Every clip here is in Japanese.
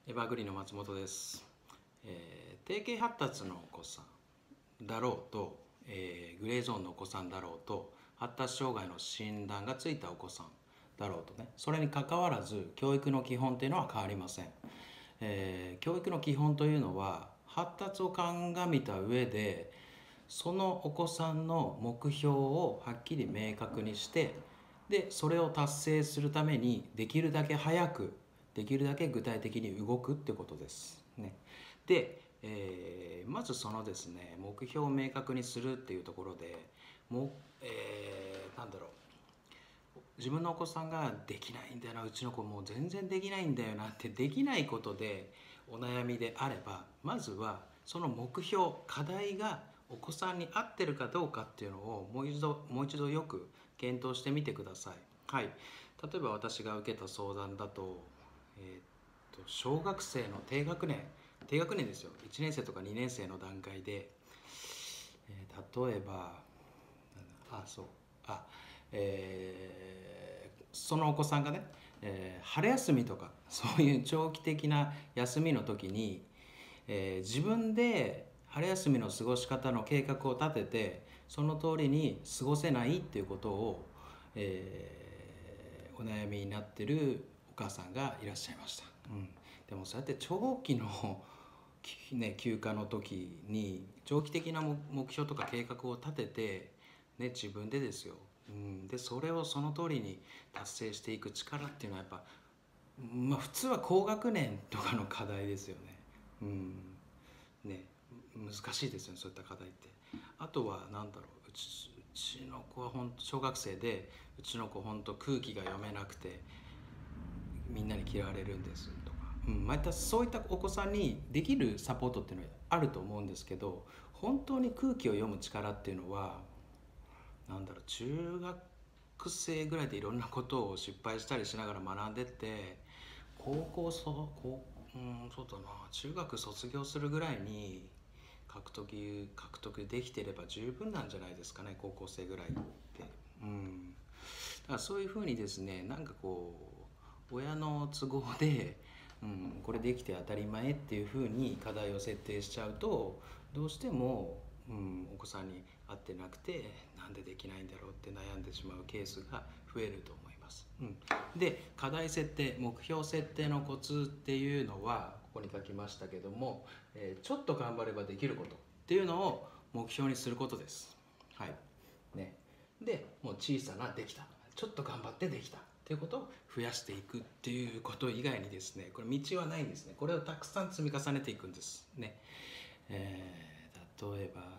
エバーグリーンの松本です。定型発達のお子さんだろうと、グレーゾーンのお子さんだろうと、発達障害の診断がついたお子さんだろうとね、それにかかわらず教育の基本というのは変わりません。教育の基本というのは発達を鑑みた上で、そのお子さんの目標をはっきり明確にして、でそれを達成するためにできるだけ早く、できるだけ具体的に動くってことですね。で、まずそのですね、目標を明確にするっていうところでも、なんだろう、自分のお子さんができないんだよな、うちの子もう全然できないんだよなって、できないことでお悩みであれば、まずはその目標課題がお子さんに合ってるかどうかっていうのをもう一度よく検討してみてください。はい、例えば私が受けた相談だと、小学生の低学年ですよ、1年生とか2年生の段階で、例えばあそうあ、そのお子さんがね、春休みとかそういう長期的な休みの時に、自分で春休みの過ごし方の計画を立ててその通りに過ごせないっていうことを、お悩みになってるお母さんがいらっしゃいました。でもそうやって長期の休暇の時に長期的な目標とか計画を立てて、自分でですよ、でそれをその通りに達成していく力っていうのはやっぱ、普通は高学年とかの課題ですよね。ね難しいですよね、そういった課題って。あとは何だろう、うちの子は小学生で、うちの子本当空気が読めなくてみんなに嫌われるんですとか、そういったお子さんにできるサポートっていうのはあると思うんですけど、本当に空気を読む力っていうのは中学生ぐらいでいろんなことを失敗したりしながら学んでって、そうだな、中学卒業するぐらいに獲得できてれば十分なんじゃないですかね、高校生ぐらいって。だからそういうふうにですね、親の都合で、これできて当たり前っていうふうに課題を設定しちゃうと、どうしても、お子さんに合ってなくてなんでできないんだろうって悩んでしまうケースが増えると思います。で、課題設定、目標設定のコツっていうのはここに書きましたけども、ちょっと頑張ればできることっていうのを目標にすることです。はいね、でもう小さなできた、ちょっと頑張ってできたっていうことを増やしていくっていうこと以外にですね、これ道はないんですね。これをたくさん積み重ねていくんですね。例えば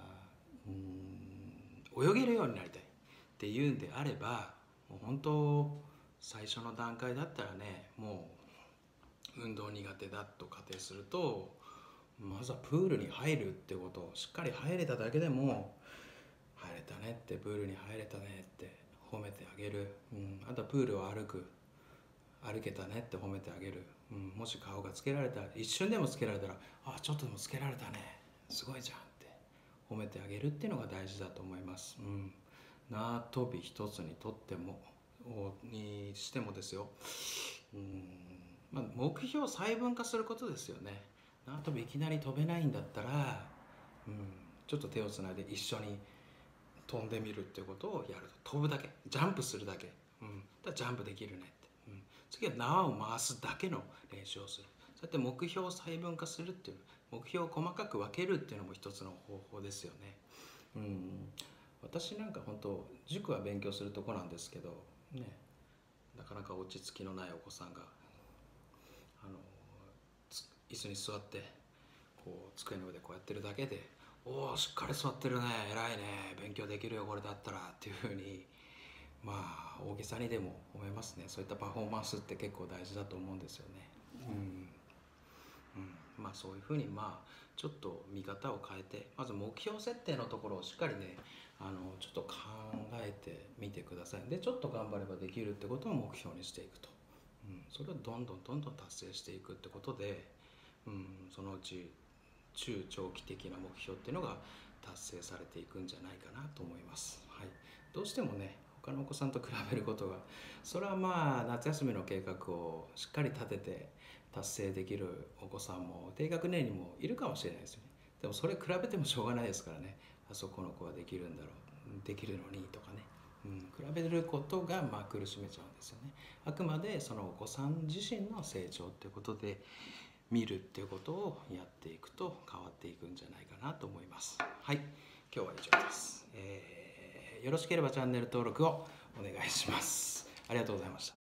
泳げるようになりたいっていうんであれば、もう本当最初の段階だったらね、もう運動苦手だと仮定すると、まずはプールに入るってことをしっかり入れただけでも、入れたねって、プールに入れたねって褒めてあげる、あとはプールを歩けたねって褒めてあげる、もし顔がつけられたら、一瞬でもつけられたら、ちょっとでもつけられたね、すごいじゃんって褒めてあげるっていうのが大事だと思います。縄跳び一つにとってもにしてもですよ、目標を細分化することですよね。縄跳びいきなり飛べないんだったら、ちょっと手をつないで一緒に飛んでみるっていうことをやると。飛ぶだけ、ジャンプするだけ、だジャンプできるねって、次は縄を回すだけの練習をする。そうやって目標を細分化するっていう、目標を細かく分けるっていうのも一つの方法ですよね。私なんか本当塾は勉強するとこなんですけどね、なかなか落ち着きのないお子さんが椅子に座って机の上でこうやってるだけで、おおしっかり座ってるね、偉いね、勉強できるよこれだったらっていうふうに、大げさにでも思いますね。そういったパフォーマンスって結構大事だと思うんですよね。そういうふうにちょっと見方を変えて、まず目標設定のところをしっかりね、ちょっと考えてみてください。でちょっと頑張ればできるってことを目標にしていくと、それをどんどん達成していくってことで、そのうち中長期的な目標っていうのが達成されていくんじゃないかなと思います。どうしてもね、 他のお子さんと比べることが、それはまあ夏休みの計画をしっかり立てて達成できるお子さんも低学年にもいるかもしれないですよね。でもそれ比べてもしょうがないですからね。あそこの子はできるんだろう、できるのにとかね、比べることがまあ苦しめちゃうんですよね。あくまでそのお子さん自身の成長っていうことで見るっていうことをやっていくと変わっていくんじゃないかなと思います。はい、今日は以上です。よろしければチャンネル登録をお願いします。ありがとうございました。